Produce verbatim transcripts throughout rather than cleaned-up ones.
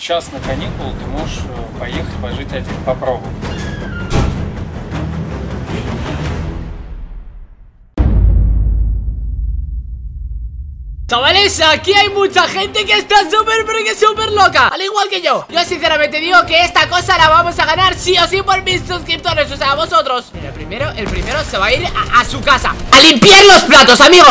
Сейчас на каникулы ты можешь поехать пожить один. Попробуй. Chavales, aquí hay mucha gente que está súper, pero que súper loca, al igual que yo. Yo sinceramente digo que esta cosa la vamos a ganar sí o sí por mis suscriptores, o sea, vosotros. Mira, primero, el primero se va a ir a, a su casa a limpiar los platos, amigo.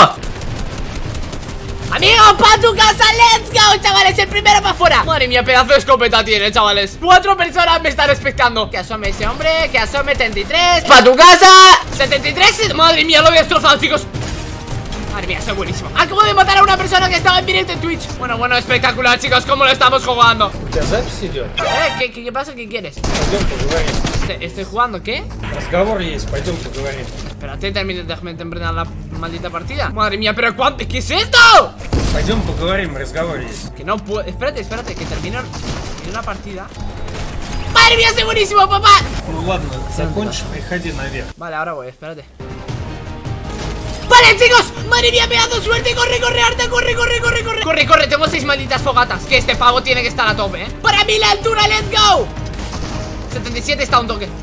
Amigo, pa' tu casa, let's go, chavales, el primero para afuera. Madre mía, pedazo de escopeta tiene, chavales. Cuatro personas me están expectando. Que asome ese hombre, que asome setenta y tres. Pa' tu casa, setenta y tres. Madre mía, lo he destrozado, chicos. Madre mía, soy buenísimo. Acabo de matar a una persona que estaba en directo en Twitch. Bueno, bueno, espectacular, chicos, cómo lo estamos jugando. ¿Eh? ¿Qué, qué, qué pasa? ¿Qué quieres? Пойдем поговорим. Estoy, estoy jugando, ¿qué? Разговор есть, пойдем поговорим. Espérate, termine, déjame terminar la maldita partida. Madre mía, pero ¿cuánto? ¿Qué es esto? Пойдем поговорим, разговор есть. Que no puedo, espérate, espérate, que termine una partida. Madre mía, soy buenísimo, papá. Ну ладно, закончишь, приходи наверх. Vale, ahora voy, espérate. ¡Vale, chicos! ¡Madre mía, me ha dado suerte! ¡Corre, corre, Arta! ¡Corre, corre, corre, corre! ¡Corre, corre! Tengo seis malditas fogatas. Que este pavo tiene que estar a tope, ¿eh? ¡Para mí la altura! ¡Let's go! setenta y siete está un toque.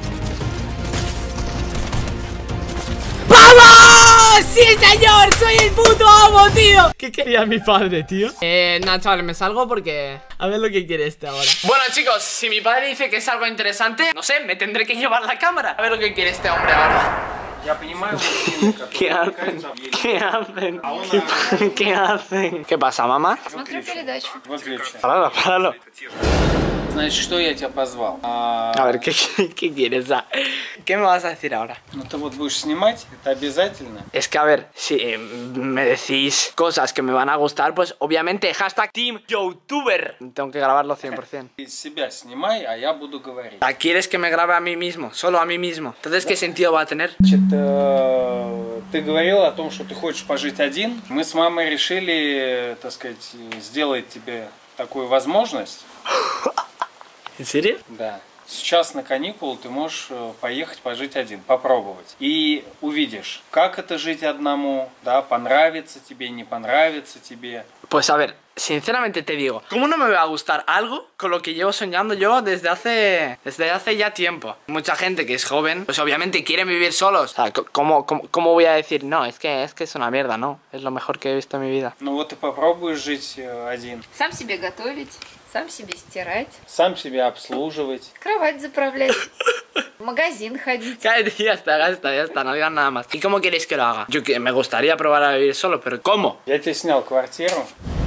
¡Vamos! ¡Sí, señor! ¡Soy el puto amo, tío! ¿Qué quería mi padre, tío? Eh, nada, chavales, me salgo porque... A ver lo que quiere este ahora. Bueno, chicos, si mi padre dice que es algo interesante, no sé, me tendré que llevar la cámara. A ver lo que quiere este hombre ahora. Я понимаю, мужчины, ¿Qué hacen? ¿Qué hacen? ¿Qué, ¿Qué hacen? ¿Qué pasa, mamá? Смотрю передачу. Выключи. Páralo, páralo. Значит, что я тебя позвал? А, A ver, ¿qué, qué, qué quieres? ¿Qué me vas a decir ahora? ну ты вот будешь снимать, это обязательно. Es que, a ver, si eh, me decís cosas que me van a gustar, pues obviamente hashtag Team YouTuber. Tengo que grabarlo cien por cien. Из себя снимай, а я буду говорить. ¿Quieres que me grabe a mí mismo? Solo a mí mismo. Entonces, ¿qué sentido va a tener? Значит, э, ты говорил о том, что ты хочешь пожить один. Мы с мамой решили, так сказать, сделать тебе такую возможность. ¿En serio? Да. Сейчас на каникулы ты можешь поехать пожить один, попробовать. И увидишь, как это жить одному, да, понравится тебе, не понравится тебе. Pues a ver, sinceramente te digo, ¿cómo no me va a gustar algo con lo que llevo soñando yo desde hace desde hace ya tiempo? Mucha gente que es joven, pues obviamente quiere vivir solos. O sea, ¿cómo, cómo, cómo voy a decir, no, es que, es que es una mierda, no? Es lo mejor que he visto en mi vida. Ну вот ты попробуешь жить один. Сам себе готовить, сам себе стирать, Сам себя обслуживать. кровать заправлять, в магазин ходить. Cállate, ya está, ya está, ya está, no digas nada más. ¿Y cómo queréis que lo haga? Yo que me gustaría probar a vivir solo, pero ¿cómo? Я тебе снял квартиру.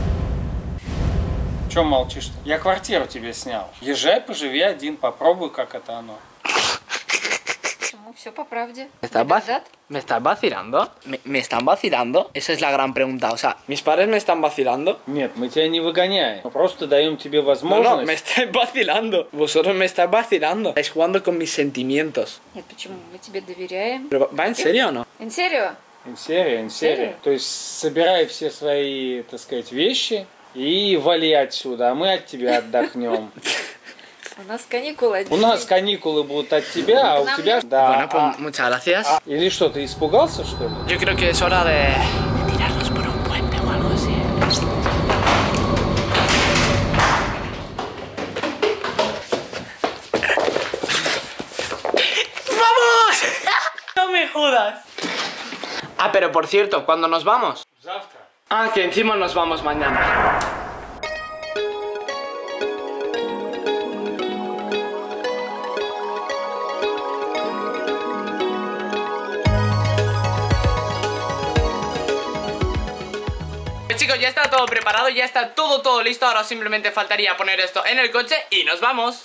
Чё молчишь-то? Я квартиру тебе снял. Езжай, поживи один, попробуй, как это оно. Почему? Все по правде. ¿Me estás, De vac- verdad. ¿Me estás vacilando? ¿Me, ¿Me están vacilando? Esa es la gran pregunta. O sea, ¿mis padres me están vacilando? Нет, мы тебя не выгоняем. Мы просто даем тебе No, возможность. no, me estáis vacilando. Vosotros me estáis vacilando. Estáis jugando con mis sentimientos. Нет, почему? Мы тебе доверяем. ¿Pero va en serio o no? En serio? En serio, en serio. Serio? То есть собирай все свои, так сказать, вещи и вали отсюда, а мы от тебя отдохнем. У нас каникулы. У нас каникулы будут от тебя, а у Нам тебя... не- Да. Bueno, pues а- muchas gracias. а- Или что, ты испугался, что ли? Yo creo que es hora de... de tirarlos por un puente o algo así. ¡Vamos! No me jodas. Ah, pero por cierto, ¿cuándo nos vamos? Завтра. Ah, que encima nos vamos mañana. Chicos, ya está todo preparado, ya está todo todo listo. Ahora simplemente faltaría poner esto en el coche y nos vamos.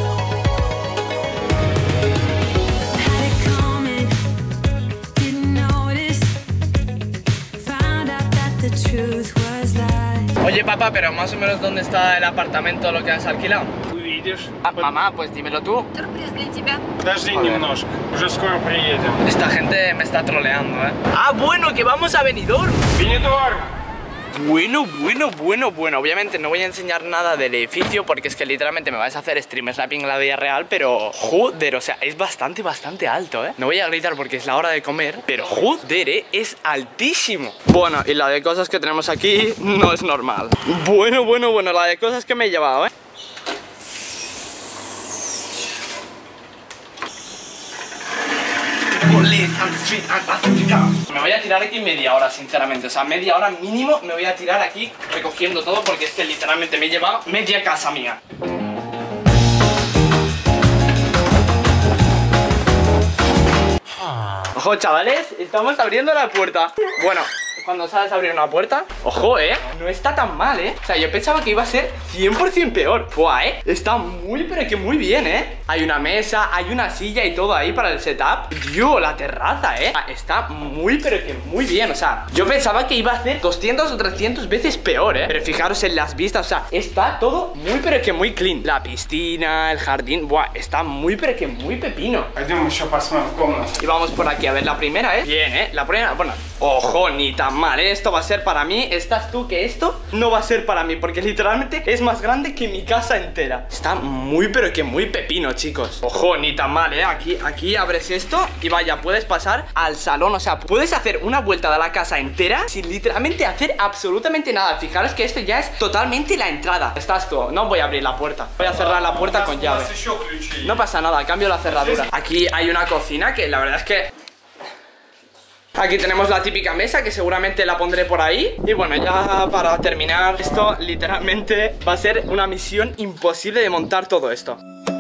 Oye papá, pero más o menos ¿dónde está el apartamento, lo que has alquilado? Увидишь. Ah, mamá, pues dímelo tú. Сюрприз для тебя. Подожди немножко, уже скоро приедем. Esta gente me está troleando, ¿eh? Ah, bueno, que vamos a Benidorm. Benidorm. Bueno, bueno, bueno, bueno. Obviamente no voy a enseñar nada del edificio porque es que literalmente me vais a hacer stream snapping en la vida real, pero joder, o sea, es bastante, bastante alto, ¿eh? No voy a gritar porque es la hora de comer, pero joder, ¿eh? Es altísimo. Bueno, y la de cosas que tenemos aquí no es normal. Bueno, bueno, bueno, la de cosas que me he llevado, ¿eh? Me voy a tirar aquí media hora, sinceramente. O sea, media hora mínimo me voy a tirar aquí recogiendo todo, porque es que literalmente me he llevado media casa mía. Ojo, chavales, estamos abriendo la puerta. Bueno, cuando sabes abrir una puerta, ojo, eh, no está tan mal, eh. O sea, yo pensaba que iba a ser cien por cien peor. Buah, eh, está muy, pero que muy bien, eh. Hay una mesa, hay una silla y todo ahí para el setup. Dios, la terraza, eh, está muy, pero que muy bien. O sea, yo pensaba que iba a ser doscientas o trescientas veces peor, eh. Pero fijaros en las vistas, o sea, está todo muy, pero que muy clean. La piscina, el jardín, buah, está muy, pero que muy pepino. Пойдем еще посмотрим комнату. Y vamos por aquí a ver la primera, ¿eh? Bien, ¿eh? La primera, bueno, ojo, ni tan mal, ¿eh? Esto va a ser para mí. Estás tú que esto no va a ser para mí, porque literalmente es más grande que mi casa entera. Está muy, pero que muy pepino, chicos. Ojo, ni tan mal, ¿eh? Aquí, aquí abres esto y vaya, puedes pasar al salón. O sea, puedes hacer una vuelta de la casa entera sin literalmente hacer absolutamente nada. Fijaros que esto ya es totalmente la entrada. Estás tú, no voy a abrir la puerta. Voy a cerrar la puerta con llave. No pasa nada, cambio la cerradura. Aquí hay una cocina que la verdad es que... Aquí tenemos la típica mesa que seguramente la pondré por ahí. Y bueno, ya para terminar, esto literalmente va a ser una misión imposible de montar todo esto.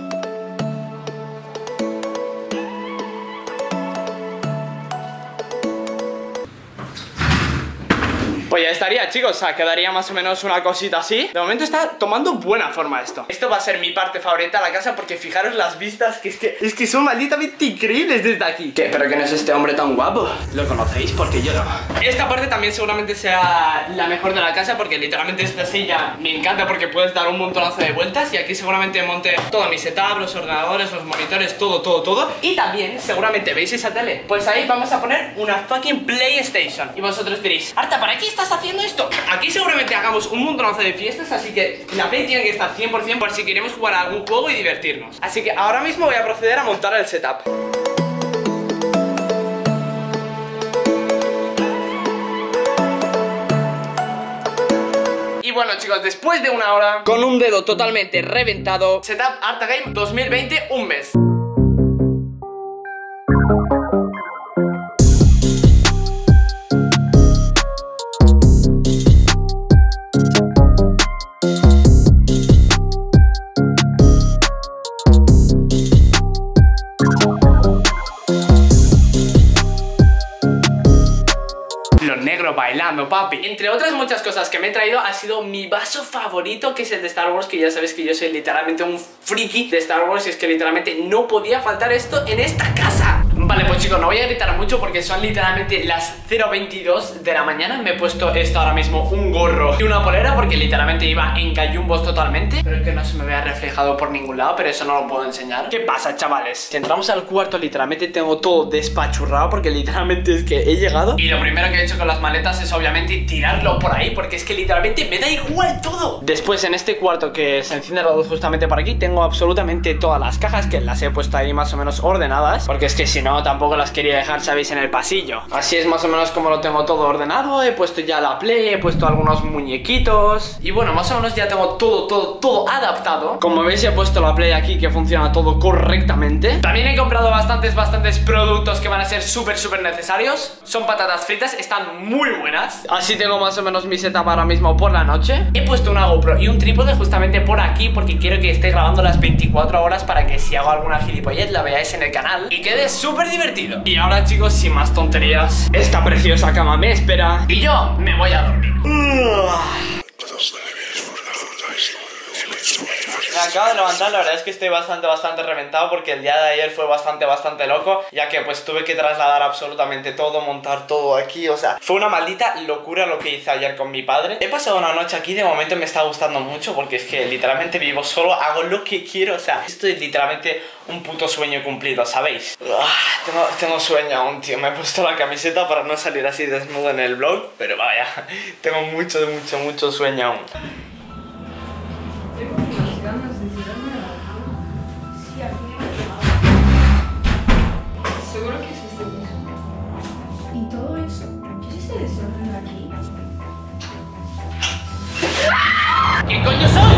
Pues ya estaría, chicos, o sea, quedaría más o menos una cosita así. De momento está tomando buena forma esto. Esto va a ser mi parte favorita de la casa, porque fijaros las vistas, que es que, es que son malditamente increíbles desde aquí. ¿Qué? ¿Pero quién es este hombre tan guapo? ¿Lo conocéis? Porque yo no. Esta parte también seguramente sea la mejor de la casa, porque literalmente esta silla me encanta porque puedes dar un montonazo de vueltas. Y aquí seguramente monte todo mi setup, los ordenadores, los monitores, todo, todo, todo. Y también seguramente veis esa tele. Pues ahí vamos a poner una fucking PlayStation. Y vosotros diréis, Arta, ¿para qué estás haciendo esto? Aquí seguramente hagamos un montonazo de fiestas, así que la Play tiene que estar cien por cien por si queremos jugar a algún juego y divertirnos. Así que ahora mismo voy a proceder a montar el setup. Y bueno, chicos, después de una hora con un dedo totalmente reventado, setup Arta Game dos mil veinte, un mes. Bailando, papi. Entre otras muchas cosas que me he traído, ha sido mi vaso favorito, que es el de Star Wars, que ya sabéis que yo soy literalmente un friki de Star Wars, y es que literalmente no podía faltar esto en esta casa. Vale, pues chicos, no voy a gritar mucho porque son literalmente las cero veintidós de la mañana. Me he puesto esto ahora mismo, un gorro y una polera, porque literalmente iba en gallumbos totalmente. Pero que no se me vea reflejado por ningún lado, pero eso no lo puedo enseñar. ¿Qué pasa, chavales? Si entramos al cuarto, literalmente tengo todo despachurrado, porque literalmente es que he llegado y lo primero que he hecho con las maletas es obviamente tirarlo por ahí, porque es que literalmente me da igual todo. Después en este cuarto, que se enciende la luz justamente por aquí, tengo absolutamente todas las cajas, que las he puesto ahí más o menos ordenadas, porque es que si no tampoco las quería dejar, sabéis, en el pasillo. Así es más o menos como lo tengo todo ordenado. He puesto ya la Play, he puesto algunos muñequitos y bueno, más o menos ya tengo todo, todo, todo adaptado. Como veis, he puesto la Play aquí, que funciona todo correctamente. También he comprado bastantes, bastantes productos que van a ser súper, súper necesarios. Son patatas fritas, están muy buenas. Así tengo más o menos mi setup ahora mismo por la noche. He puesto una GoPro y un trípode justamente por aquí, porque quiero que esté grabando las veinticuatro horas, para que si hago alguna gilipollez la veáis en el canal y quede súper divertido. Y ahora, chicos, sin más tonterías, esta preciosa cama me espera y yo me voy a dormir. Me acabo de levantar, la verdad es que estoy bastante, bastante reventado, porque el día de ayer fue bastante, bastante loco, ya que pues tuve que trasladar absolutamente todo, montar todo aquí, o sea, fue una maldita locura lo que hice ayer con mi padre. He pasado una noche aquí, de momento me está gustando mucho, porque es que literalmente vivo solo, hago lo que quiero, o sea, esto es literalmente un puto sueño cumplido, ¿sabéis? Uf, tengo, tengo sueño aún, tío, me he puesto la camiseta para no salir así desnudo en el vlog, pero vaya, tengo mucho, mucho, mucho sueño aún. Seguro que es este mismo. Y todo eso, ¿qué es este desorden aquí? ¿Qué coño soy?